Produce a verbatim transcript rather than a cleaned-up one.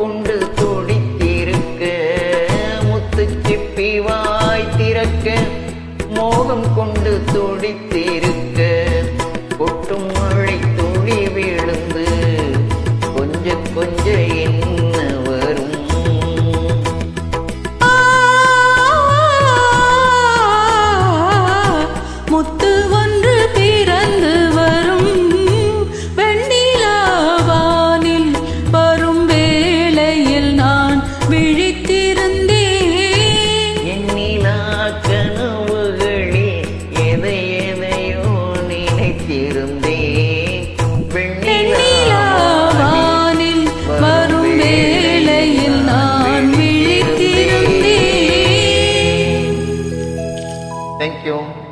கொண்டு துடித்திருக்க முத்துச்சிப்பி வாய் திறக்க மோகம் கொண்டு துடித்திருக்க கொட்டும் மழை துளி விழுந்து கொஞ்ச கொஞ்ச என்ன வரும் முத்து ஒன்று பிறந்து வரும் வெண்ணிலாவானில் வரும் வேளையில் நான் விழித்திருந்தேன் எண்ணிலா கனவுகளே எதை எதையோ நினைத்திருந்தேன் வெண்ணிலாவானில் வரும் வேளையில் நான் விழித்திருந்தேன். Thank you.